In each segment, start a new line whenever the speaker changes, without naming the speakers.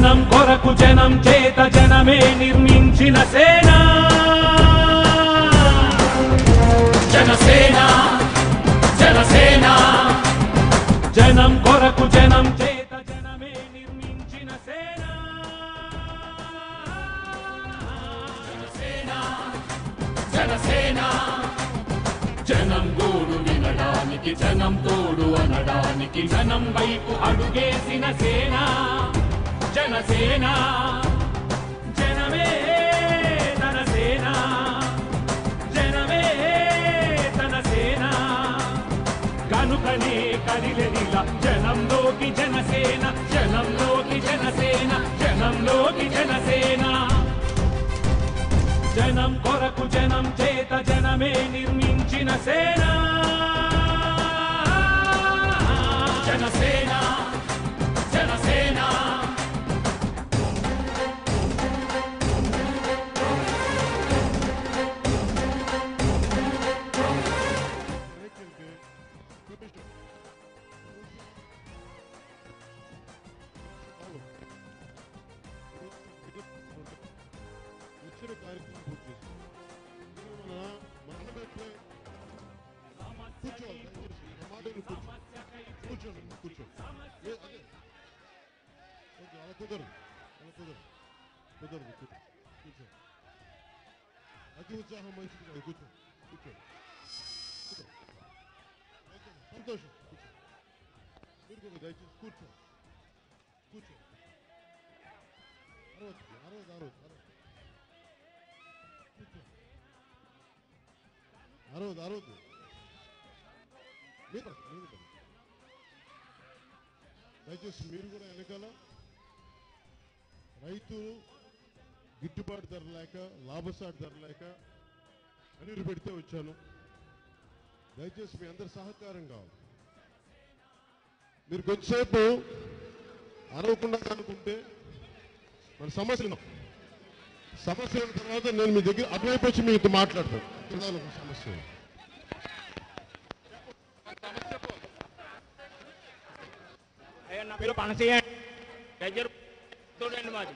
జనం కొరకు జనం చేత జనమే నిర్మించిన సేన జనసేన జనసేన జనం కొరకు జనం చేత జనమే నిర్మించిన సేన జనసేన జనసేన జనం గోడు వినడానికి జనం తోడు అనడానికి జనం వైపు అడుగేసిన సేన జనసేన జనమే తన సేన జనమే తన సేన కనుకనే కదిలెదిలా జనంలోకి జనసేన జనంలోకి జనసేన జనంలోకి జనసేన జనం కొరకు జనం చేత జనమే నిర్మించిన సేన జనసేన జనసేన
అతి ఉత్సాహం మంచిది కాదు. కూర్చో కూర్చో సంతోషం. కూర్చో మీరు కూడా దయచేసి కూర్చో కూర్చో. అరవద్దు అరవద్దు అరవద్దు కూర్చో అరవద్దు అరవద్దు. మీరు దయచేసి మీరు కూడా వెనకాల రైతు గిట్టుబాటు ధర లేక లాభసాటి ధర లేక అనిరు పెడితే వచ్చాను. దయచేసి మీ అందరి సహకారం కావాలి. మీరు కొంచెంసేపు అరవకుండా అనుకుంటే మన సమస్యలు తర్వాత నేను మీ దగ్గర అటువైపు వచ్చి మీతో మాట్లాడతాను. సమస్య
నా పేరు పనసేయండి మాది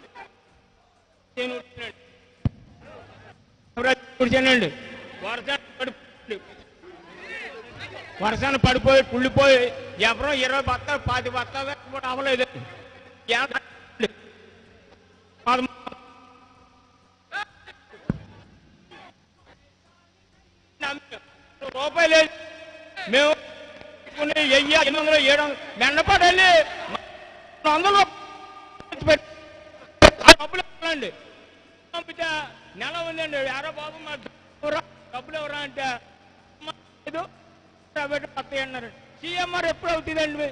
కూర్చోనండి. వర్షాన్ని పడిపోయి కుళ్ళిపోయి ఎవరో 20 బత్తాలు 10 బత్తాలు కూడా అవ్వలేదు. రూపాయలు మేము 800 700 మెండపాటు వెళ్ళి 100 డబ్బులు ఇవ్వాలండి. పంపితే నెల ఉందండి. యారో బాబు మా డబ్బులు ఎవరా అంటే వస్తాయి అన్నారు. సీఎంఆర్ ఎప్పుడు అవుతుందండి?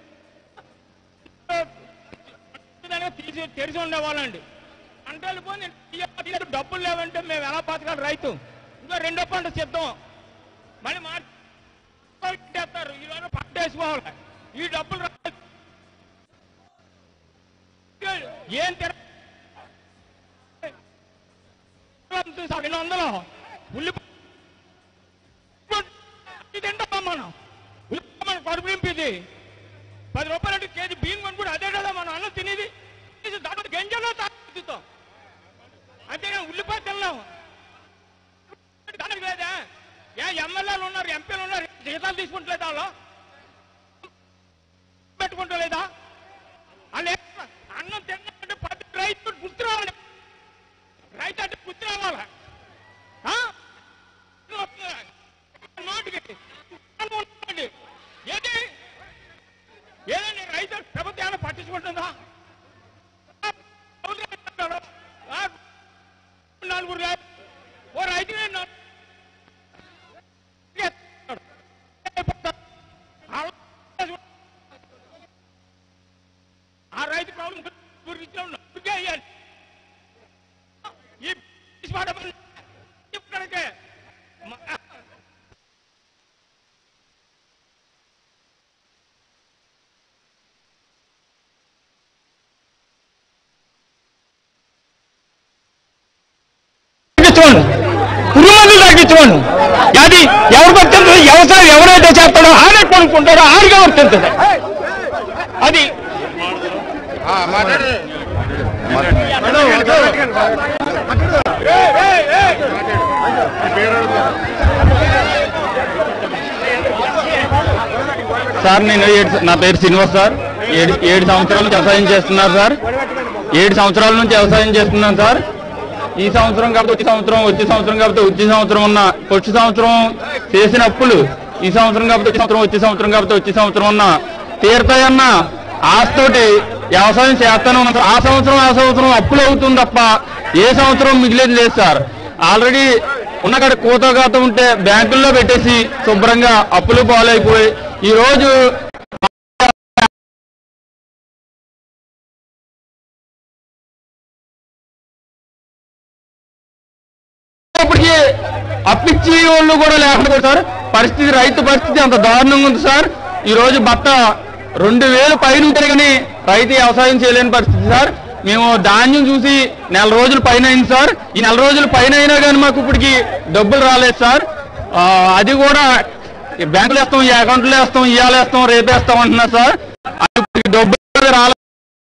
తెరిచి ఉండేవాళ్ళండి. అంటే వెళ్ళిపోయి డబ్బులు లేవంటే మేము ఎలా బతకాలి? రైతు ఇంకా 2వ పంట సిద్ధం మళ్ళీ మార్చేస్తారు. ఈరోజు పంట వేసుకోవాలి. ఈ డబ్బులు ఏం 200 ఉల్లిపాయ తింటామా మనం? ఉల్లిపాయ మన కడుపు నింపిది. 10 రూపాయలు కేజీ బియ్యం కొనుక్కుంటే అదే కదా మనం అన్నం తినేది. దాంట్లో గంజలో తాగుతాం అంతేగాని ఉల్లిపాయ తిన్నాం. దానికి లేదా ఎమ్మెల్యేలు ఉన్నారు, ఎంపీలు ఉన్నారు, జీతాలు తీసుకుంటలేదా? వాళ్ళు పెట్టుకుంటలేదా? వాళ్ళు అన్నం తిన్నారంటే ప్రతి రైతు గుర్తు రావాలి. రైతు అంటే గుర్తు రావాలా? నోటికి ఏది ఏదండి? రైతు ప్రభుత్వం ఏమైనా పట్టించుకుంటుందా? 4 ఓ రైతు ఆ రైతు ప్రాబ్లం గురించి అయ్యాలి. ఇక్కడికే పురుగుమందులు తగ్గించుకోండి. అది ఎవరికి వర్తించదు? వ్యవసాయం ఎవరైతే చేస్తాడో ఆడే కొనుక్కుంటాడో ఆడిగా వర్తించదు. అది
సార్ నా పేరు శ్రీనివాస్ సార్. 7 సంవత్సరాల నుంచి వ్యవసాయం చేస్తున్నారు సార్. 7 సంవత్సరాల నుంచి వ్యవసాయం చేస్తున్నాను సార్. ఈ సంవత్సరం కాకపోతే వచ్చే సంవత్సరం కాకపోతే వచ్చే సంవత్సరం ఉన్న వచ్చే సంవత్సరం చేసిన అప్పులు ఈ సంవత్సరం కాకపోతే వచ్చే సంవత్సరం ఉన్న తీరుతాయన్న ఆశతోటి వ్యవసాయం చేస్తానే ఉన్నాం సార్. ఆ సంవత్సరం అప్పులు అవుతుంది తప్ప ఏ సంవత్సరం మిగిలేదు లేదు సార్. ఆల్రెడీ ఉన్నకాడ కోతగాత ఉంటే బ్యాంకుల్లో పెట్టేసి శుభ్రంగా అప్పులు పాలైపోయి ఈ రోజు ఇప్పటికీ అప్పిచ్చి వాళ్ళు కూడా లేకుండా సార్ పరిస్థితి, రైతు పరిస్థితి అంత దారుణంగా ఉంది సార్. ఈ రోజు బట్ట 2000 పైన ఉంటే కానీ రైతు వ్యవసాయం చేయలేని పరిస్థితి సార్. మేము ధాన్యం చూసి 4 రోజుల పైన అయింది సార్. ఈ 4 రోజుల పైన అయినా కానీ మాకు ఇప్పటికి డబ్బులు రాలేదు సార్. అది కూడా బ్యాంకులు వేస్తాం, ఈ అకౌంట్లో వేస్తాం, ఇవాళ వేస్తాం, రేపేస్తాం అంటున్నారు సార్. అది డబ్బులు రాలేదు.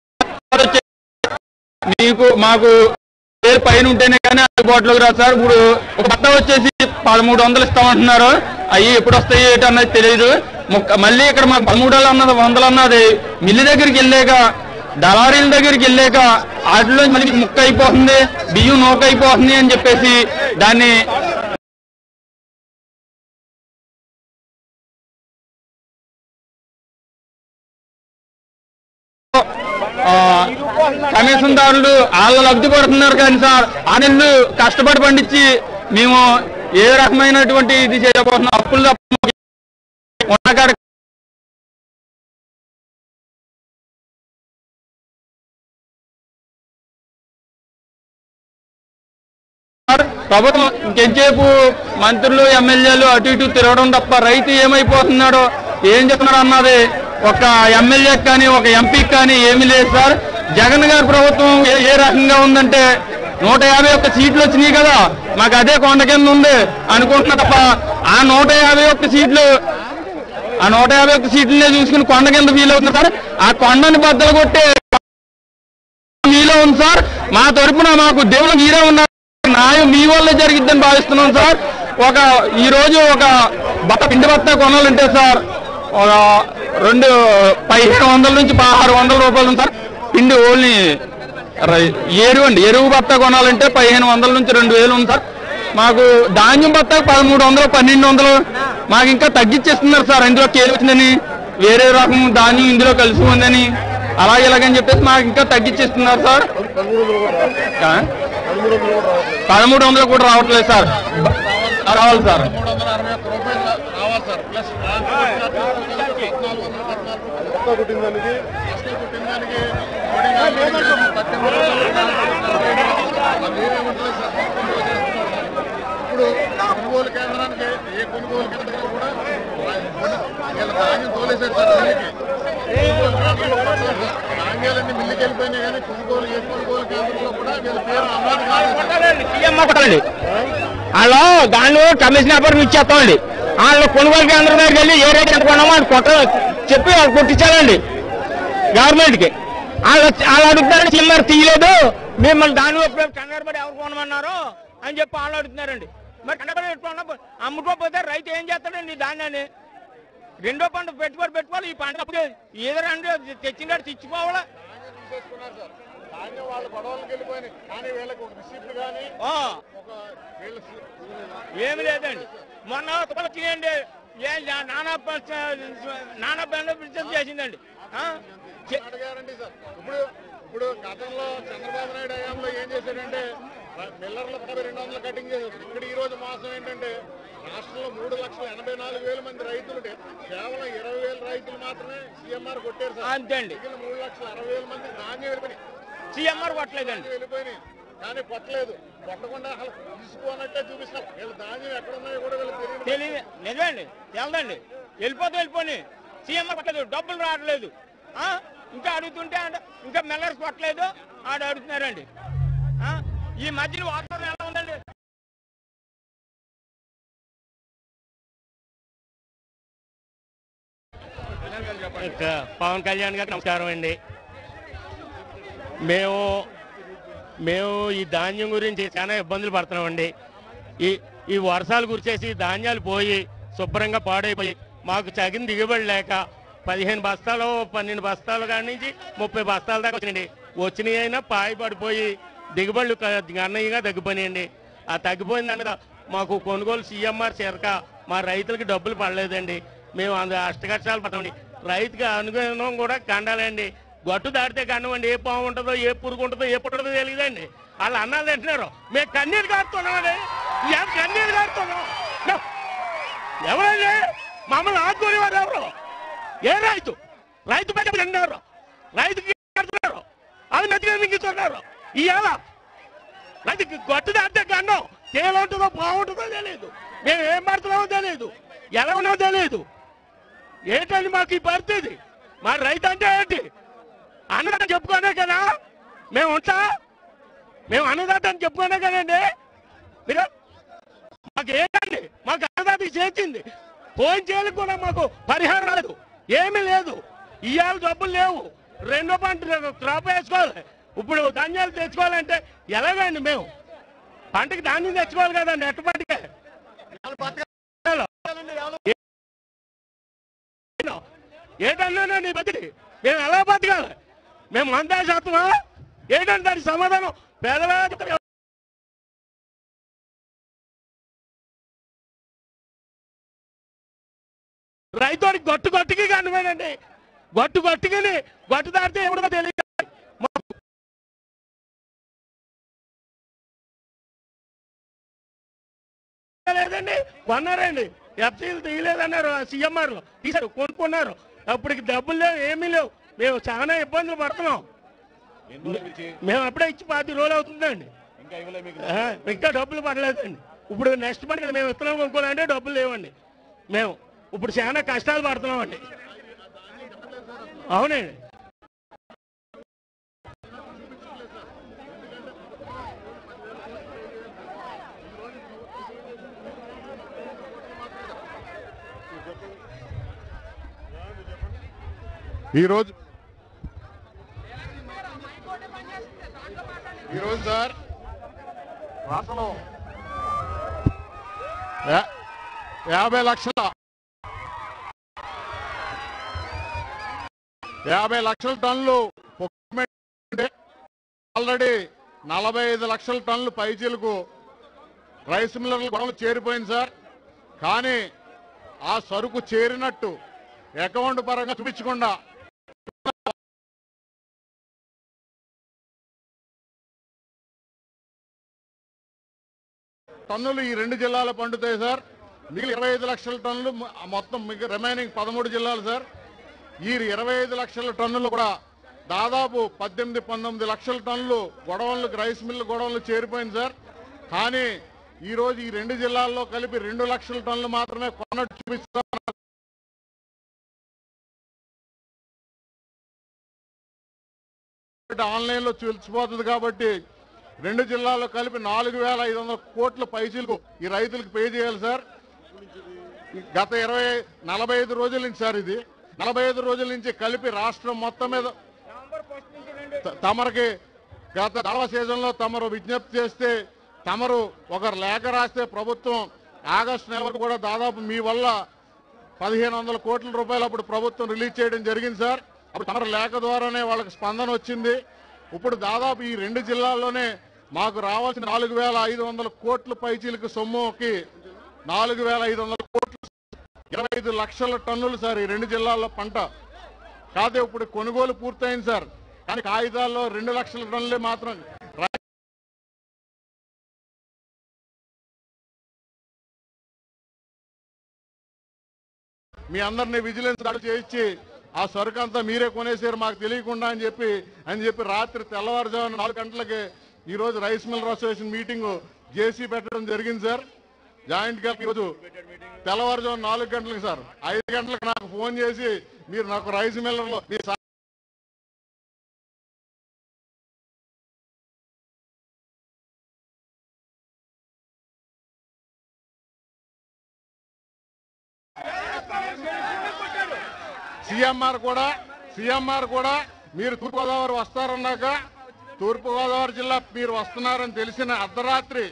మాకు పైన ఉంటేనే కానీ అందుబాటులోకి రాదు సార్. ఇప్పుడు ఒక బట్ట వచ్చేసి 1300 ఇస్తామంటున్నారు. అవి ఎప్పుడు వస్తాయి ఏంటి అన్నది తెలియదు. మళ్ళీ ఇక్కడ మాకు 1300 అన్నది మిల్లు దగ్గరికి వెళ్ళాక, దళారీల దగ్గరికి వెళ్ళాక వాటిలో మళ్ళీ ముక్క అయిపోతుంది, బియ్యం నూక అయిపోతుంది అని చెప్పేసి దాన్ని కమిషన్దారులు వాళ్ళు లబ్ధి పడుతున్నారు కానీ సార్ ఆ నెలలు కష్టపడి పండించి మేము ఏ రకమైనటువంటి ఇది చేయకపోతున్నాం. అప్పులు ఉన్నకాడ ప్రభుత్వం ఇంకెంచేపు మంత్రులు ఎమ్మెల్యేలు అటు ఇటు తిరగడం తప్ప రైతు ఏమైపోతున్నాడో ఏం చెప్తున్నాడు అన్నది ఒక ఎమ్మెల్యేకి కానీ ఒక ఎంపీకి కానీ ఏమీ లేదు సార్. జగన్ గారి ప్రభుత్వం ఏ రకంగా ఉందంటే 151 సీట్లు వచ్చినాయి కదా, మాకు అదే కొండ కింద ఉంది అనుకుంటున్నా తప్ప ఆ 151 సీట్లనే చూసుకుని కొండ కింద ఫీల్ అవుతుంది సార్. ఆ కొండని బద్దలు కొట్టే మీలో ఉంది సార్. మా తరపున మాకు దేవుడు మీరే ఉన్నారు, న్యాయం మీ వల్లే జరిగిద్దని భావిస్తున్నాం సార్. ఈ రోజు ఒక పిండి బత్త కొనాలంటే సార్ 1500 నుంచి 1600 రూపాయలు ఉంది సార్. పిండి ఓన్లీ ఎరువు బత్త కొనాలంటే 1500 నుంచి 2000 ఉంది సార్. మాకు ధాన్యం బత్త 1300 1200 మాకు ఇంకా తగ్గించేస్తున్నారు సార్. ఇందులో కేలు వచ్చిందని, వేరే రకం ధాన్యం ఇందులో కలిసి ఉందని అలాగే ఇలాగని చెప్పేసి మాకు ఇంకా తగ్గించేస్తున్నారు సార్. 1300 కూడా రావట్లేదు సార్. రావాలి సార్.
ఇప్పుడు కొనుగోలు కేంద్రానికి ఏ కొనుగోలు కేంద్రం కూడా ధాన్యం తోలేసారు సార్. ధాన్యాలన్నీ మిల్లుకి వెళ్ళిపోయినాయి కానీ ఏ కొనుగోలు కేంద్రంలో కూడా వీళ్ళ పేరు అమ్మాది
కొట్టాలండి. వాళ్ళు దాన్ని కమిషన్ అప్పుడు ఇచ్చేస్తామండి. వాళ్ళు కొనుగోలు కేంద్రం దగ్గరికి వెళ్ళి ఏ రేట్ ఎంత కొన్నామో అది చెప్పి వాళ్ళు కొట్టించాలండి గవర్నమెంట్కి. వాళ్ళు అడుగుతారండి, సిమ్మర్ తీయలేదు మిమ్మల్ని దాని కంగారు పడి ఎవరు కొనమన్నారు అని చెప్పి వాళ్ళు అడుగుతున్నారండి. మరి కంగారు పెట్టుకున్నా అమ్ముకోకపోతే రైతు ఏం చేస్తాడండి ధాన్యాన్ని? రెండో పంట పెట్టుకోవాలి. ఈ పంట ఏదరండి తెచ్చినట్టు తెచ్చిపోవాలా?
వాళ్ళు గొడవలకు వెళ్ళిపోయినాయి కానీ వీళ్ళకి ఒక రిసిప్ట్ కానీ
ఏమి లేదండి. మొన్న వచ్చినాయండి, నానా బిజినెస్ చేసిందండి.
అడిగారండి సార్. ఇప్పుడు గతంలో చంద్రబాబు నాయుడు హయాంలో ఏం చేశాడంటే మిల్లర్ల 200 కటింగ్ చేశారు. ఇక్కడ ఈ రోజు మోసం ఏంటంటే రాష్ట్రంలో 3,84,000 మంది రైతులు కేవలం 20,000 రైతులు మాత్రమే సీఎంఆర్ కొట్టారు సార్.
అంతే అండి.
3,60,000 మంది ధాన్యం వెళ్ళిపోయినాయి.
సీఎంఆర్ కొట్టలేదండి.
వెళ్ళిపోయినాయి కానీ కొట్టలేదు. కొట్టకుండా అసలు తీసుకోనట్టే చూపిస్తారు. వీళ్ళు ధాన్యం ఎక్కడ ఉన్నాయో కూడా వీళ్ళు తెలియదు.
నిజమండి, తెలదండి. వెళ్ళిపోయి సీఎంఆర్ కొట్టలేదు, డబ్బులు రావట్లేదు. ఇంకా అడుగుతుంటే ఇంకా మిల్లర్స్ కొట్టలేదు ఆడ అడుగుతున్నారండి. ఈ మధ్యలో వాతావరణం ఎలా ఉందండి? పవన్ కళ్యాణ్ గారికి నమస్కారం అండి.
మేము ఈ ధాన్యం గురించి చాలా ఇబ్బందులు పడుతున్నామండి. ఈ వర్షాలు కురిచేసి ధాన్యాలు పోయి శుభ్రంగా పాడైపోయి మాకు తగిన దిగుబడి లేక 15 బస్తాలు 12 బస్తాలు కాడి నుంచి 30 బస్తాల దాకా వచ్చినాయి అయినా పాయి పడిపోయి దిగుబడులు గణనీయంగా తగ్గిపోయినాయండి. ఆ తగ్గిపోయిన దానిగా మాకు కొనుగోలు CMR చేరక మా రైతులకి డబ్బులు పడలేదండి. మేము అష్టకష్టాలు పడతామండి. రైతుకి అనుగుణం కూడా కండాలండి. గట్టు దాటితే కన్నవండి ఏ పాము ఉంటుందో ఏ పురుగు ఉంటుందో ఏ పుట్టదో తెలియదండి. వాళ్ళు అన్నాలు తింటున్నారు, మేము కన్నీరు కారుతున్నామండి. కన్నీరు కారుతున్నాం. ఎవరండి మమ్మల్ని ఆదుకునేవారు ఎవరు? ఏ రైతు పెద్ద తింటున్నారు, రైతుకి కడుతున్నారు, అది నచ్చిగా మింగుతున్నారు. ఇవాళ రైతుకి గట్టు దాటితే కన్నం తేలు ఉంటుందో బాగుంటుందో తెలియదు, మేము ఏం పడుతున్నామో తెలియదు, ఎలా ఉన్నామో తెలియదు. ఏంటండి మాకు ఈ పరిస్థితి? మా రైతు అంటే ఏంటి? అన్నదాన్ని చెప్పుకోనే కదా మేము ఉంటా, మేము అన్నదాన్ని చెప్పుకోనే కదండి. మీరు మాకు ఏంటండి? మాకు అన్నదాన్ని చేర్చింది పోయిన చేయాలకు కూడా మాకు పరిహారం లేదు, ఏమీ లేదు. ఇవాళ డబ్బులు లేవు, రెండో పంట క్రాప్ వేసుకోవాలి. ఇప్పుడు ధాన్యాలు తెచ్చుకోవాలంటే ఎలాగండి? మేము పంటకి ధాన్యం తెచ్చుకోవాలి కదండి. ఎట్టపాటికే ఏంటన్నా నీ బతికి మేము ఎలా బతకాలి? మేము మందా శాతమా ఏంటంటే దానికి సమాధానం పేదవాళ్ళ రైతుడికి గట్టుకి కనిపోయినండి. గట్టుకి గట్టు దాటితే ఎవరిదో తెలియదు లేదండి. కొన్నారండి, ఎఫ్సీలు తీయలేదన్నారు, CMRలో తీసారు, కొనుక్కున్నారు. అప్పటికి డబ్బులు లేవు, ఏమీ లేవు. మేము చాలా ఇబ్బందులు పడుతున్నాం. మేము అప్పుడే ఇచ్చి 10 రోజులు అవుతుందండి, ఇంకా డబ్బులు పడలేదండి. ఇప్పుడు నెక్స్ట్ పంట మేము విత్తనం కొనుక్కోవాలంటే డబ్బులు లేవండి. మేము ఇప్పుడు చాలా కష్టాలు పడుతున్నామండి. అవునండి.
ఈరోజు సార్ రాష్ట్రంలో 50 లక్షల టన్నులు ఆల్రెడీ 45 లక్షల టన్నులు పైచీలకు రైస్ మిల్లర్ల గొడవలు చేరిపోయింది సార్. కానీ ఆ సరుకు చేరినట్టు అకౌంట్ పరంగా చూపించకుండా టన్నులు ఈ 2 జిల్లాలు పండుతాయి సార్. మిగిలిన 25 లక్షల టన్నులు మొత్తం రిమైనింగ్ 13 జిల్లాలు సార్. ఈ 25 లక్షల టన్నులు కూడా దాదాపు 18-19 లక్షల టన్నులు గొడవలకు రైస్ మిల్లు గొడవలు చేరిపోయింది సార్. కానీ ఈ రోజు ఈ 2 జిల్లాల్లో కలిపి 2 లక్షల టన్నులు మాత్రమే కొన్నట్టు చూపిస్తాం. ఆన్లైన్ లో తెలిసిపోతుంది కాబట్టి 2 జిల్లాల్లో కలిపి 4,500 కోట్ల పైసలకు ఈ రైతులకు పే చేయాలి సార్. గత 45 రోజుల నుంచి సార్, ఇది 45 రోజుల నుంచి కలిపి రాష్ట్రం మొత్తం మీద తమరికి గత దళవ సీజన్లో తమరు విజ్ఞప్తి చేస్తే తమరు ఒక లేఖ రాస్తే ప్రభుత్వం ఆగస్టు నెల వరకు కూడా దాదాపు మీ వల్ల 1,500 కోట్ల రూపాయలు అప్పుడు ప్రభుత్వం రిలీజ్ చేయడం జరిగింది సార్. అప్పుడు తమరు లేఖ ద్వారానే వాళ్ళకి స్పందన వచ్చింది. ఇప్పుడు దాదాపు ఈ 2 జిల్లాల్లోనే మాకు రావాల్సిన 4,500 కోట్ల పైచీలకు సొమ్ముకి 4,500 కోట్లు 25 లక్షల టన్నులు సార్ ఈ 2 జిల్లాల్లో పంట. కాదే ఇప్పుడు కొనుగోలు పూర్తయింది సార్. కానీ కాగితాల్లో 2 లక్షల టన్నులే మాత్రం. మీ అందరినీ విజిలెన్స్ దాడి చేయించి ఆ సరుకు అంతా మీరే కొనేసారు మాకు తెలియకుండా అని చెప్పి రాత్రి తెల్లవారుజామున 4 గంటలకి ఈ రోజు rice miller association meeting JC పెట్టడం జరిగింది సార్. జాయింట్ గా ఈరోజు తెల్లవారుజామున 4 గంటలకు సార్ 5 గంటలకు నాకు ఫోన్ చేసి మీరు నాకు రైస్ మిల్లర్లో సిఎంఆర్ కూడా మీరు తూర్పుగోదావరి వస్తారన్నాక తూర్పుగోదావరి జిల్లా మీరు వస్తున్నారని తెలిసిన అర్ధరాత్రి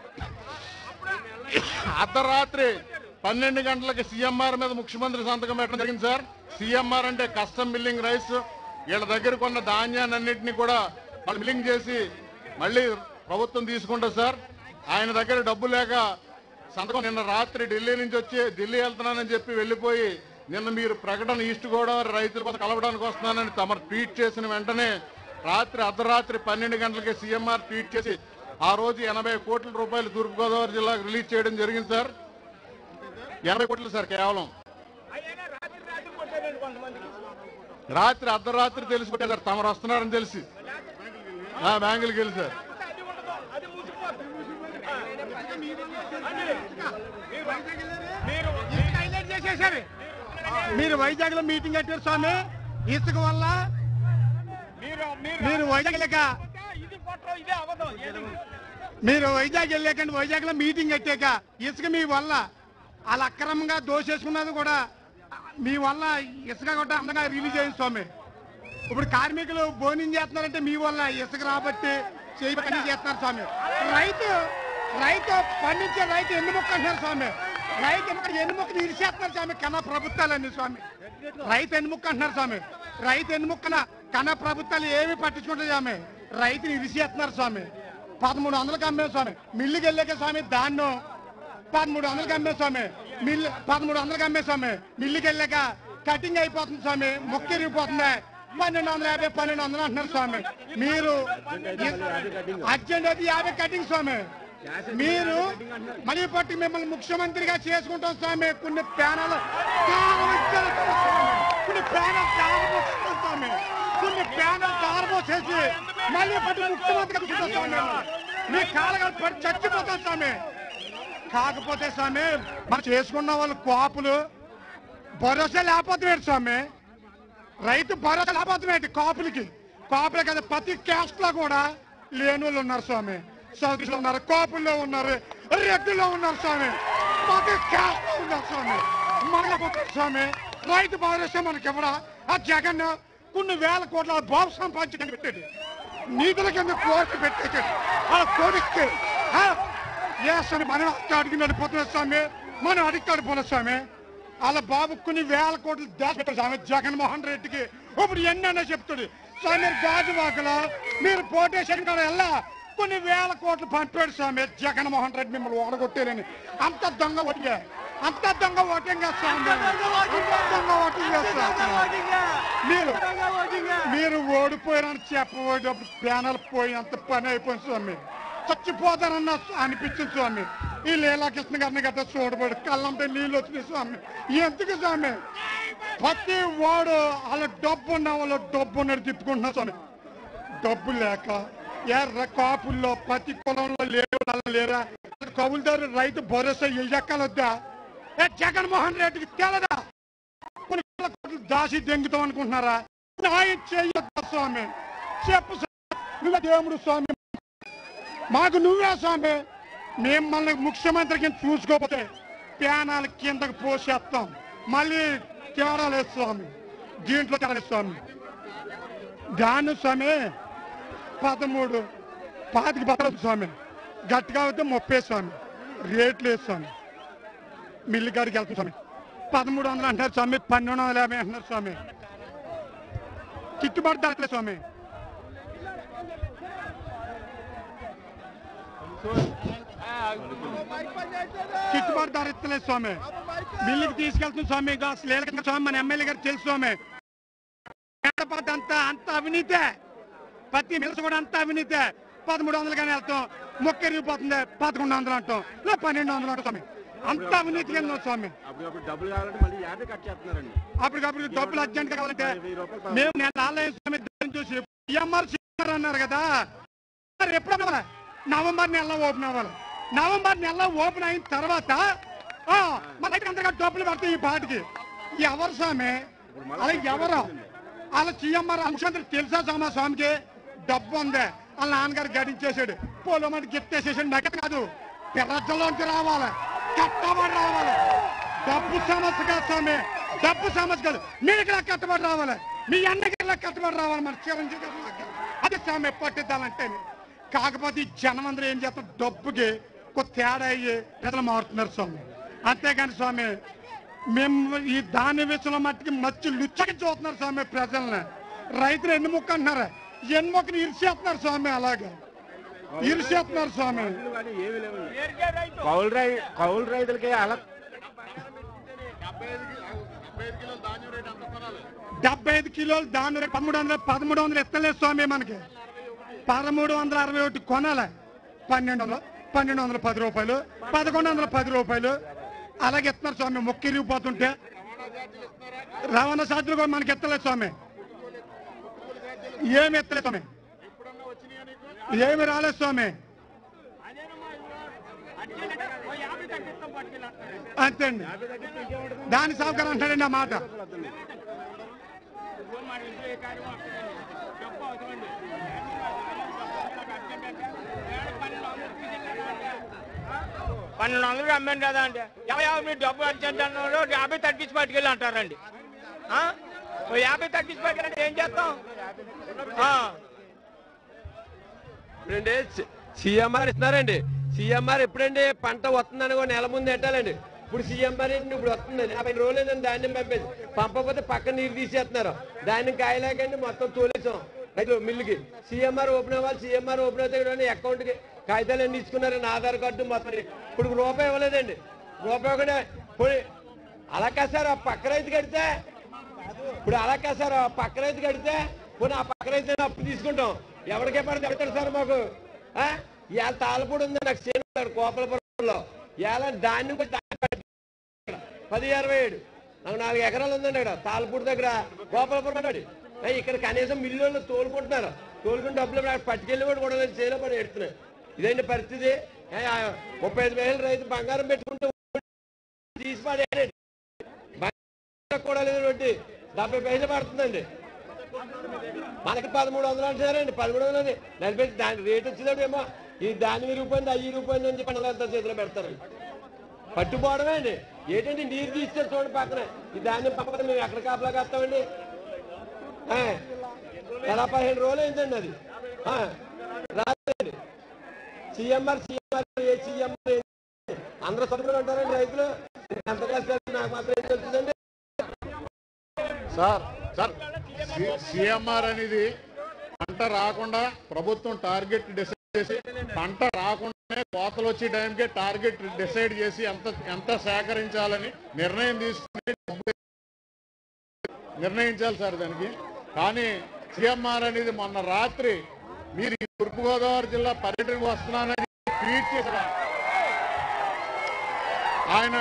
12 గంటలకి సీఎంఆర్ మీద ముఖ్యమంత్రి సంతకం పెట్టడం జరిగింది సార్. సీఎంఆర్ అంటే కస్టమ్ మిల్లింగ్ రైస్. వీళ్ళ దగ్గర కొన్న ధాన్యాన్నింటినీ కూడా వాళ్ళు మిల్లింగ్ చేసి మళ్ళీ ప్రభుత్వం తీసుకుంటుంది సార్. ఆయన దగ్గర డబ్బు లేక సంతకం నిన్న రాత్రి ఢిల్లీ నుంచి వచ్చి ఢిల్లీ వెళ్తున్నానని చెప్పి వెళ్ళిపోయి నిన్న మీరు ప్రకటన ఈస్ట్ గోదావరి రైతుల కోసం కలవడానికి వస్తున్నానని తమరు ట్వీట్ చేసిన వెంటనే అర్ధరాత్రి 12 గంటలకి సీఎంఆర్ ట్వీట్ చేసి ఆ రోజు 80 కోట్ల రూపాయలు తూర్పుగోదావరి జిల్లాకు రిలీజ్ చేయడం జరిగింది సార్. 80 కోట్లు సార్ కేవలం. అర్ధరాత్రి తెలిసి కొట్టారు తమరు వస్తున్నారని తెలిసి బ్యాంకులకి వెళ్ళి సార్.
మీరు వైజాగ్ లో మీటింగ్ కట్టారు స్వామి. ఇసుక వల్ల మీరు వైజాగ్ వెళ్ళాకండి. వైజాగ్ లో మీటింగ్ కట్టాక ఇసుక మీ వల్ల వాళ్ళు అక్రమంగా దోషేసుకున్నది కూడా మీ వల్ల ఇసుక కూడా అంతగా రిలీజ్ అయింది స్వామి. ఇప్పుడు కార్మికులు భోజనం చేస్తున్నారంటే మీ వల్ల ఇసుక రాబట్టి చేయబట్టి చేస్తున్నారు స్వామి. రైతు పండించే రైతు ఎన్ని మొక్క అంటున్నారు స్వామి. రైతు ఎన్ని మొక్కలు ఇరిచేస్తున్నారు స్వామి కన్నా ప్రభుత్వాలన్నీ స్వామి. రైతు ఎన్ని మొక్క అంటున్నారు స్వామి. రైతు ఎన్ని మొక్కన కన్నా ప్రభుత్వాలు ఏమి పట్టించుకుంటారు స్వామి. రైతుని ఇరిచేస్తున్నారు స్వామి. 1300కి అమ్మే స్వామి. మిల్లుకి వెళ్ళాక స్వామి ధాన్యం 1300కి అమ్మే స్వామి. 1300కి అమ్మే స్వామి. మిల్లుకి వెళ్ళాక కటింగ్ అయిపోతుంది స్వామి. మొక్క ఇరిగిపోతుంది. 1250 1200 అంటున్నారు స్వామి. మీరు అర్జెంట్ అయితే 50 కటింగ్ స్వామి. మీరు మనీ పట్టి మిమ్మల్ని ముఖ్యమంత్రిగా చేసుకుంటాం స్వామి. కొన్ని ప్యానల్ తారబోసేసి మళ్ళీ పట్టి ముఖ్యమంత్రిగా స్వామి. మీ కాలగా పడి చచ్చిపోతాం స్వామి. కాకపోతే స్వామి మనం చేసుకున్న వాళ్ళు కాపులు భరోసా లేకపోతే స్వామి. రైతు భరోసా లేకపోతే కాపులకి కదా ప్రతి క్యాస్ట్ లో కూడా లేని వాళ్ళు ఉన్నారు స్వామి. సౌదీలో ఉన్నారు, కాపుల్లో ఉన్నారు, రెడ్డిలో ఉన్నారు స్వామి. ప్రతి క్యాస్ట్ లో ఉన్నారు స్వామి. మనకపోతే స్వామి రైతు భరోసా మనకి ఎవడా ఆ జగన్ కొన్ని వేల కోట్ల బాబు సంపాదించడానికి పెట్టాడు. నీతుల కింద కోరిక పెట్టాడు. ఆ కోరికకి ఏ స్వామి మనం అడిగి నడిపోతున్నారు స్వామి. మనం అడిగి నడిపోలేదు స్వామి. వాళ్ళ బాబు కొన్ని వేల కోట్లు దాచిపెట్టారు స్వామి. జగన్మోహన్ రెడ్డికి ఇప్పుడు ఎన్నైనా చెప్తాడు స్వామి. గాజువాకలో మీరు పోటేషన్ కూడా వెళ్ళా కొన్ని వేల కోట్లు పంపాడు స్వామి. జగన్మోహన్ రెడ్డి మిమ్మల్ని ఓడగొట్టేరని అంత దొంగ ఓటింగా స్వామి. మీరు ఓడిపోయారని చెప్పబోయేటప్పుడు ప్యానల్ పోయినంత పని అయిపోయింది స్వామి. చచ్చిపోతారన్న అనిపించింది స్వామి. ఈ లీలాకృష్ణ గారిని గట్రా చూడబడి కళ్ళంటే నీళ్ళు వచ్చినాయి స్వామి. ఎందుకు స్వామి ప్రతి వాడు వాళ్ళ డబ్బు ఉన్న వాళ్ళు డబ్బు ఉన్నట్టు తిప్పుకుంటున్నారు స్వామి. డబ్బు లేక ఎర్ర కాపుల్లో ప్రతి కులంలో లేరా కవులుదారు రైతు భరోసా ఎక్కలొద్దా? జగన్మోహన్ రెడ్డికి తెలదా? కొన్ని కోట్లు దాసి దెంగుతాం అనుకుంటున్నారా? న్యాయం చేయొద్దా స్వామి? చెప్పు నువ్వే దేవుడు స్వామి. మాకు నువ్వే స్వామి. మిమ్మల్ని ముఖ్యమంత్రి కింద చూసుకోకపోతే ప్యానాల కిందకు పోసేస్తాం. మళ్ళీ తేడాలేదు స్వామి. దీంట్లో తేడాలేదు స్వామి. దాన్ని స్వామి 13 25 బతలు స్వామి. గట్టిగా అయితే 30 స్వామి. రేట్లు లేదు స్వామి. మిల్లు గారికి వెళ్తాం స్వామి. 1300 అంటారు స్వామి. 1250 అంటున్నారు స్వామి. గిట్టుబాటు ధరలేదు స్వామి. గిట్టుబాటు ధర ఇస్తలేదు స్వామి. మిల్లుకి తీసుకెళ్తుంది స్వామి. లేక స్వామి మన ఎమ్మెల్యే గారు తెలుసు స్వామి. అంత అవినీతే. ప్రతి మిల్స్ కూడా అంత అవినీతే. 1300 కానీ వెళ్తాం. మొక్క ఇరిగిపోతుంది 1100 అంటాం. 1200 అంటాం స్వామి. అంత అవినీతి కింద స్వామి. అప్పటికప్పుడు డబ్బులు అర్జెంట్ కావాలంటే మేము నేను ఆన్లైన్ స్వామి చూసి ఎంఆర్ అన్నారు కదా. ఎప్పుడు నవంబర్ నెలలో ఓపెన్ అవ్వాలి. నవంబర్ నెలలో ఓపెన్ అయిన తర్వాత మన దగ్గర అంతగా డబ్బులు పడతాయి ఈ పాటికి. ఎవరు స్వామి అలా ఎవరు అలా సీఎంఆర్ ముఖ్యమంత్రి తెలుసా స్వామి? స్వామికి డబ్బు ఉంది. వాళ్ళ నాన్నగారు గడించేసాడు. పోలో మంది గిట్టేసేసాడు. నగదు కాదు ప్రజల్లోంచి రావాలి. కట్టబడి రావాలి. డబ్బు సమస్య కాదు స్వామి. డబ్బు సమస్య కాదు. మీకు కట్టబడి రావాలి. మీ అన్నకి కట్టబడి రావాలి. మన చిరంజీవి అది స్వామి పట్టుదలంటే. కాకపోతే ఈ జనం అందరూ ఏం చేస్తారు, డబ్బుకి కొత్త తేడా అయ్యి ప్రజలు మారుతున్నారు స్వామి. అంతేగాని స్వామి మేము ఈ ధాన్య విషయంలో మట్టికి మచ్చి లుచ్చకి చూస్తున్నారు స్వామి ప్రజల్ని. రైతులు ఎన్ని మొక్క అంటున్నారు, ఎన్ని మొక్కని ఇరిసేస్తున్నారు స్వామి, అలాగే ఇరిసేస్తున్నారు స్వామి.
కౌలు రైతులకి అలా
75 కిలోలు ధాన్యం రేటు 1300 ఎత్తలేదు స్వామి. మనకి 1361 కొనాలి. 1210 రూపాయలు, 1110 రూపాయలు అలాగే ఎత్తున్నారు స్వామి. మొక్క ఇరిగిపోతుంటే రవాణా ఛార్జీలు కూడా మనకి ఎత్తలేదు స్వామి. ఏమి ఎత్తలేదు స్వామి, ఏమి రాలేదు స్వామి. అంతే అండి, దాని సౌకర్యం అంటాడండి ఆ మాట.
$1200 అమ్మాను కదా అండి. మీరు డబ్బు అర్జెంట్ అన్నారు, 50 తగ్గించి పట్టుకెళ్ళి అంటారండి. 50 తగ్గించి పట్టుకెళ్ళండి ఏం చేస్తాం?
ఇప్పుడండి సీఎంఆర్ ఇస్తున్నారండి. సీఎంఆర్ ఎప్పుడండి పంట వస్తుందని నెల ముందు పెట్టాలండి. ఇప్పుడు సీఎంఆర్ ఇప్పుడు వస్తుందండి, 50 రోజులేదండి ధాన్యం పంపేసి. పంపకపోతే పక్కన నీరు తీసేస్తున్నారు. ధాన్యం కాయలేకండి మొత్తం తోలేసాం రైతు మిల్లుకి. సీఎంఆర్ ఓపెన్ అవ్వాలి. సీఎంఆర్ ఓపెన్ అవుతే అకౌంట్కి కాగితాలు అన్ని తీసుకున్నారండి, ఆధార్ కార్డు మొత్తం. ఇప్పుడు రూపాయి ఇవ్వలేదండి, రూపాయి కూడా పోయి. అలా కాదు సార్, ఆ పక్క రైతు కడితే ఇప్పుడు అలా కాదు సార్, ఆ పక్క రైతు కడితే పోనీ ఆ పక్క రైతు అప్పు తీసుకుంటాం. ఎవరికే పడితే పెడతాడు సార్ మాకు. ఇవాళ తాళపూడి ఉంది నాకు చేను కోపలపురంలో. ఇవాళ ధాన్యం 1027 నాకు 4 ఎకరాలు ఉందండి అక్కడ తాళపూడి దగ్గర కోపలపురం. ఇక్కడ కనీసం మిల్లు తోలుకుంటున్నారు. తోలుకుని డబ్బులు పట్టుకెళ్ళి కూడా చేలో పడి ఎడుతున్నాయి. ఇదండి పరిస్థితి. 35,000 రైతు బంగారం పెట్టుకుంటూ తీసి పడేయండి. బంగారం కూడా లేదు, 70 పైసలు పడుతుందండి. మనకి 1300 అంటున్నారండి. 1300 నడిపి దాని రేటు వచ్చినప్పుడేమో ఈ దాని రూపాయింది, 5 రూపాయలు అని చెప్పి అంతా చేతిలో పెడతారండి. పట్టుపోవడమే అండి. ఏంటంటే నీరు తీస్తారు చూడండి పక్కన. ఈ ధాన్యం పక్కన మేము ఎక్కడ కాపలా కాస్తామండి? ఎలా 15 రోజులు అయిందండి అది. రాదండి సీఎంఆర్. ఏ సీఎంఆర్ అందరూ సభ్యులు అంటారండి రైతులు. ఎంత కష్టాలు నాకు మాత్రం ఏం తెలుస్తుందండి
సార్. సీఎంఆర్ అనేది పంట రాకుండా ప్రభుత్వం టార్గెట్ డిసైడ్ చేసి, పంట రాకుండానే కోతలు వచ్చే టైంకే టార్గెట్ డిసైడ్ చేసి ఎంత సేకరించాలని నిర్ణయం తీసుకుని నిర్ణయించాలి సార్ దానికి. కానీ సీఎంఆర్ అనేది మొన్న రాత్రి మీరు ఈ తూర్పుగోదావరి జిల్లా పర్యటనకు వస్తున్నానని ట్వీట్ చేశారు. ఆయన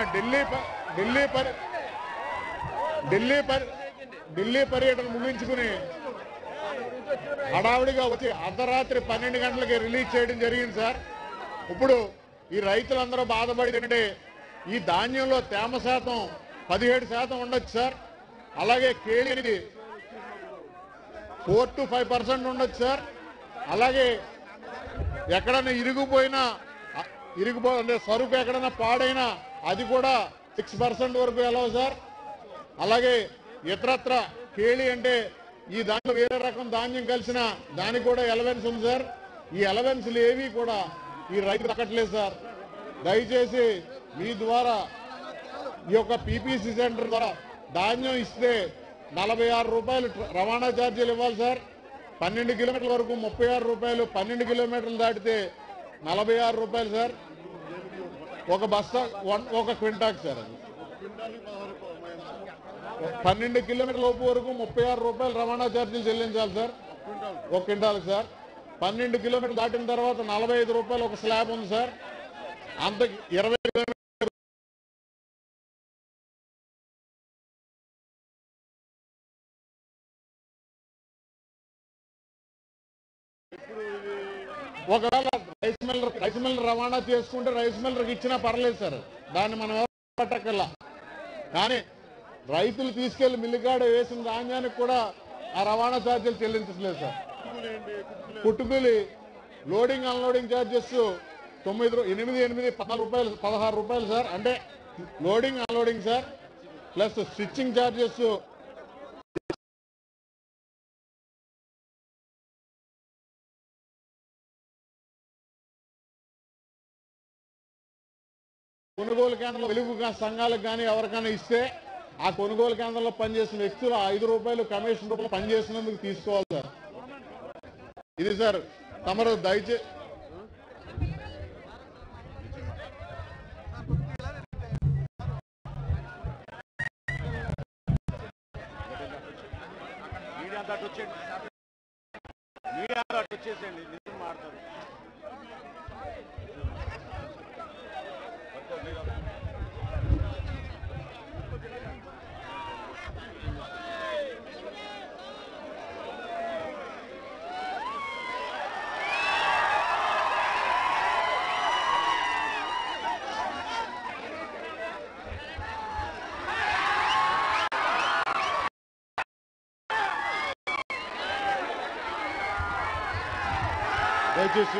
ఢిల్లీ పర్యటన ముగించుకుని హడావుడిగా వచ్చి అర్ధరాత్రి 12 గంటలకి రిలీజ్ చేయడం జరిగింది సార్. ఇప్పుడు ఈ రైతులందరూ బాధపడి ఈ ధాన్యంలో తేమ శాతం 17% ఉండొచ్చు సార్. అలాగే కేళి అనేది 4 to 5% ఉండొచ్చు సార్. అలాగే ఎక్కడన్నా ఇరిగిపోయిన సరుకు ఎక్కడన్నా పాడైనా అది కూడా 6% వరకు వెళ్ళవు సార్. అలాగే ఇతరత్ర కేళి అంటే ఈ దాంట్లో వేరే రకం ధాన్యం కలిసిన దానికి కూడా ఎలవెన్స్ ఉంది సార్. ఈ ఎలవెన్స్లు ఏవి కూడా ఈ రైతు దక్కట్లేదు సార్. దయచేసి మీ ద్వారా ఈ యొక్క పీపీసీ సెంటర్ ద్వారా ధాన్యం ఇస్తే 46 రూపాయలు రవాణా ఛార్జీలు ఇవ్వాలి సార్. 12 కిలోమీటర్ల వరకు 36 రూపాయలు, 12 కిలోమీటర్లు దాటితే 46 రూపాయలు సార్. ఒక బస్తా ఒక క్వింటాక్ సార్. అది 12 కిలోమీటర్ల లోపు వరకు 36 రూపాయలు రవాణా ఛార్జీలు చెల్లించాలి సార్ ఒక క్వింటాల్కి సార్. 12 కిలోమీటర్లు దాటిన తర్వాత 45 రూపాయలు ఒక స్లాబ్ ఉంది సార్. అంత 20 కిలోమీటర్లు ఒకవేళ రైస్ మిల్లర్ రవాణా చేసుకుంటే రైస్ మిల్లర్కి ఇచ్చినా పర్లేదు సార్, దాన్ని మనం పట్టకల్లా. కానీ రైతులు తీసుకెళ్లి మిల్లుగాడ వేసిన ధాన్యానికి కూడా ఆ రవాణా ఛార్జీలు చెల్లించట్లేదు సార్. పుట్టుకూలి లోడింగ్ అన్లోడింగ్ ఛార్జెస్ 16 రూపాయలు సార్. అంటే loading unloading sir, plus stitching charges కొనుగోలు కేంద్రంలో వెలుగు సంఘాలకు కానీ ఎవరికైనా ఇస్తే ఆ కొనుగోలు కేంద్రంలో పనిచేసిన వ్యక్తులు 5 రూపాయలు కమిషన్ రూపాయలు పనిచేసినందుకు తీసుకోవాలి సార్. ఇది సార్ తమరు దయచేసి దయచేసి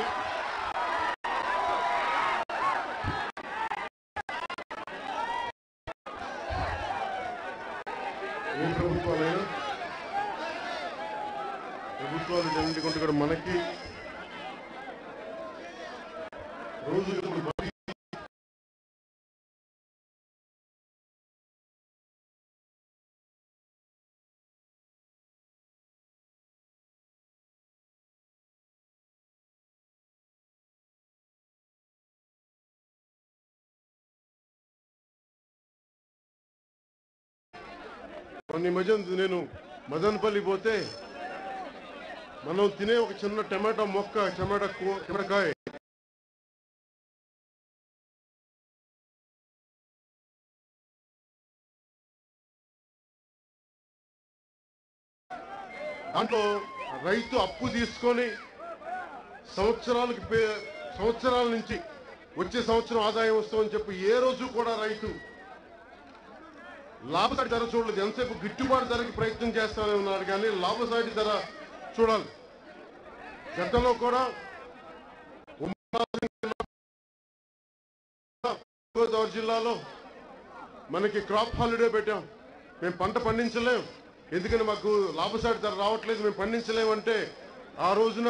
ఏ ప్రభుత్వాలైనా ప్రభుత్వాలు జరుగుతుంటే కూడా మనకి రోజు కొన్ని మధ్య నేను మదనపల్లి పోతే మనం తినే ఒక చిన్న టమాటా మొక్క టమాటాకాయ దాంట్లో రైతు అప్పు తీసుకొని సంవత్సరాల నుంచి వచ్చే సంవత్సరం ఆదాయం వస్తుందని చెప్పి ఏ రోజు కూడా రైతు లాభసాటి ధర చూడలేదు. ఎంతసేపు గిట్టుబాటు ధరకి ప్రయత్నం చేస్తానే ఉన్నారు కానీ లాభసాటి ధర చూడాలి. గతంలో కూడా గోదావరి జిల్లాలో మనకి క్రాప్ హాలిడే పెట్టాం. మేము పంట పండించలేం, ఎందుకని మాకు లాభసాటి ధర రావట్లేదు, మేము పండించలేమంటే ఆ రోజున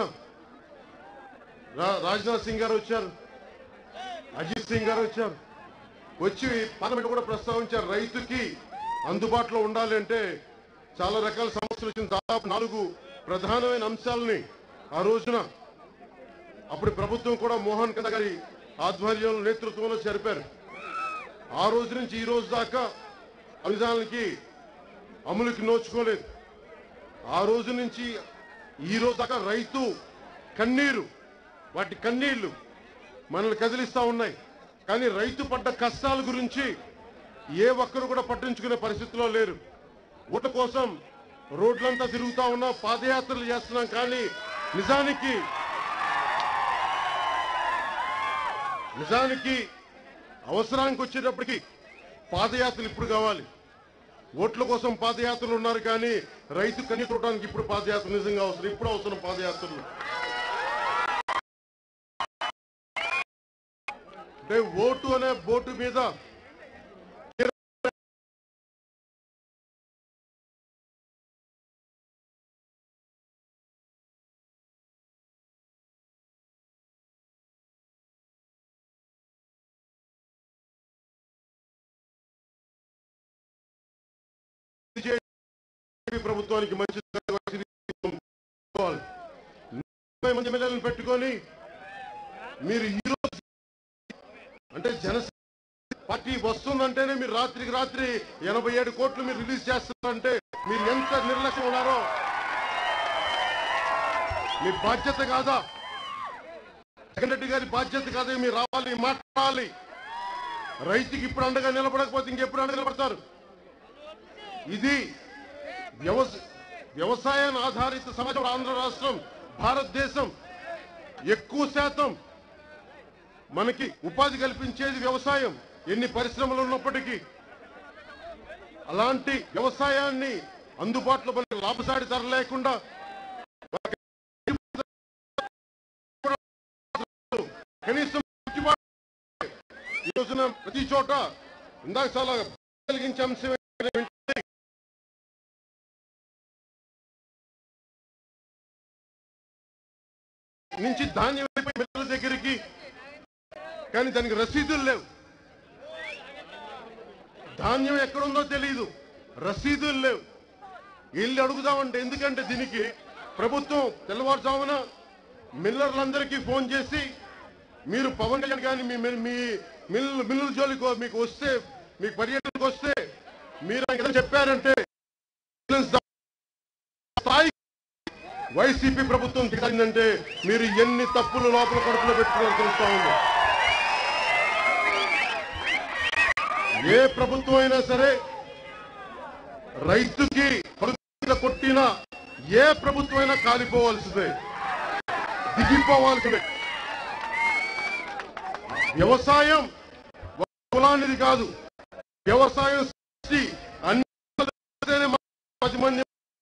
రాజ్నాథ్ సింగ్ గారు వచ్చారు, అజిత్ సింగ్ గారు వచ్చారు, వచ్చి పార్లమెంట్ కూడా ప్రస్తావించారు రైతుకి అందుబాటులో ఉండాలి అంటే చాలా రకాల సమస్యలు వచ్చిన దాదాపు 4 ప్రధానమైన అంశాలని ఆ రోజున అప్పుడు ప్రభుత్వం కూడా మోహన్ కంద గారి ఆధ్వర్యంలో నేతృత్వంలో జరిపారు. ఆ రోజు నుంచి ఈ రోజు దాకా విధానానికి అమలుకి నోచుకోలేదు. ఆ రోజు నుంచి ఈ రోజు దాకా రైతు కన్నీరు, వాటి కన్నీళ్లు మనల్ని కదిలిస్తా ఉన్నాయి. కానీ రైతు పడ్డ కష్టాల గురించి ఏ ఒక్కరు కూడా పట్టించుకునే పరిస్థితిలో లేరు. ఓట్ల కోసం రోడ్లంతా తిరుగుతా ఉన్నాం, పాదయాత్రలు చేస్తున్నాం. కానీ నిజానికి అవసరానికి వచ్చేటప్పటికి పాదయాత్రలు ఇప్పుడు కావాలి. ఓట్ల కోసం పాదయాత్రలు ఉన్నారు కానీ రైతు కన్నీ చూడడానికి ఇప్పుడు పాదయాత్ర నిజంగా అవసరం. ఇప్పుడు అవసరం పాదయాత్రలు. అంటే ఓటు అనే బోటు మీద ప్రభుత్వానికి మంచి మంది ఎమ్మెల్యేలను పెట్టుకొని మీరు ఈరోజు అంటే జనసేన పార్టీ వస్తుందంటేనే మీరు రాత్రికి రాత్రి 87 కోట్లు మీరు రిలీజ్ చేస్తారంటే మీరు ఎంత నిర్లక్ష్యం ఉన్నారో. మీ బాధ్యత కాదా? జగన్ రెడ్డి గారి బాధ్యత కాదా? మీరు రావాలి, మాట్లాడాలి. రైతుకి ఇప్పుడు అండగా నిలబడకపోతే ఇంకెప్పుడు అండగా నిలబడతారు? ఇది వ్యవసాయాన్ని ఆధారిత సమాజం. ఆంధ్ర రాష్ట్రం, భారతదేశం ఎక్కువ శాతం మనకి ఉపాధి కల్పించేది వ్యవసాయం, ఎన్ని పరిశ్రమలు ఉన్నప్పటికీ. అలాంటి వ్యవసాయాన్ని అందుబాటులో మనకి లాభసాటి ధర లేకుండా కనీసం ఈ రోజున ప్రతి చోట ఇందాక చాలా కలిగించే అంశం నుంచి ధాన్యం మిల్లల దగ్గరికి, కానీ దానికి రసీదులు లేవు. ధాన్యం ఎక్కడుందో తెలియదు, రసీదులు లేవు. వీళ్ళు అడుగుదామంటే ఎందుకంటే దీనికి ప్రభుత్వం తెల్లవారుజామున మిల్లర్లందరికీ ఫోన్ చేసి మీరు పవన్ కళ్యాణ్ కానీ మీ మిల్లుల జోలికి మీకు వస్తే, మీకు పర్యటనకు వస్తే మీరు ఏదో చెప్పారంటే స్థాయి వైసీపీ ప్రభుత్వం దిగిందంటే మీరు ఎన్ని తప్పులు లోపల కడుపులో పెట్టుకున్నారో తెలుస్తా ఉంది. ఏ ప్రభుత్వం అయినా సరే రైతుకి కొట్టిన ఏ ప్రభుత్వం అయినా కాలిపోవాల్సిందే, దిగిపోవాల్సిందే. వ్యవసాయం కులానిది కాదు, వ్యవసాయం అన్ని 10 మంది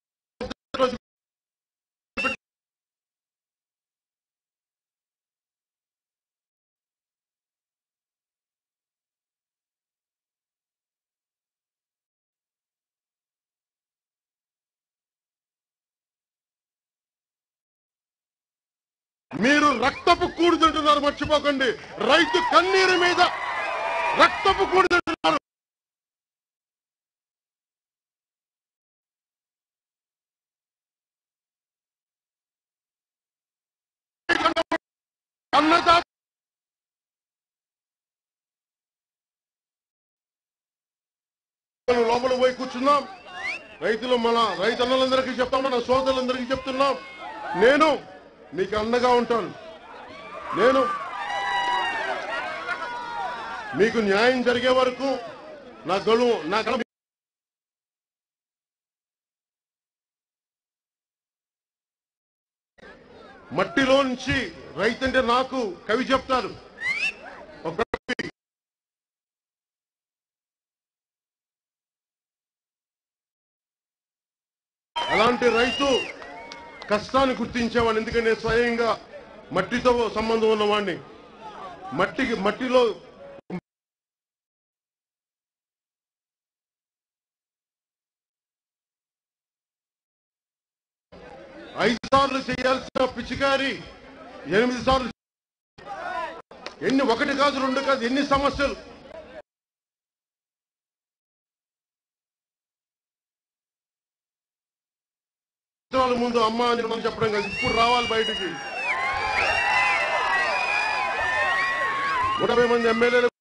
మీరు రక్తపు కూడు తింటున్నారు, మర్చిపోకండి. రైతు కన్నీరు మీద రక్తపు కూడు తింటున్నారు. అన్నదాత లోపల పోయి కూర్చున్నాం. మన రైతన్నలందరికీ చెప్తాం, నా సోదరులందరికీ చెప్తున్నాం, నేను మీకు అండగా ఉంటాను. నేను మీకు న్యాయం జరిగే వరకు నా మట్టిలో నుంచి రైతంటే నాకు కవి చెప్తారు. అలాంటి రైతు కష్టాన్ని గుర్తించేవాడిని, ఎందుకంటే నేను స్వయంగా మట్టితో సంబంధం ఉన్నవాడిని. మట్టిలో ఐదు సార్లు చేయాల్సిన పిచికారి 8 సార్లు, ఒకటి కాదు 2 కాదు, ఎన్ని సమస్యలు. ముందు అమ్మ అని మనం చెప్పడం కాదు, ఇప్పుడు రావాలి బయటికి. 30 మంది ఎమ్మెల్యేలు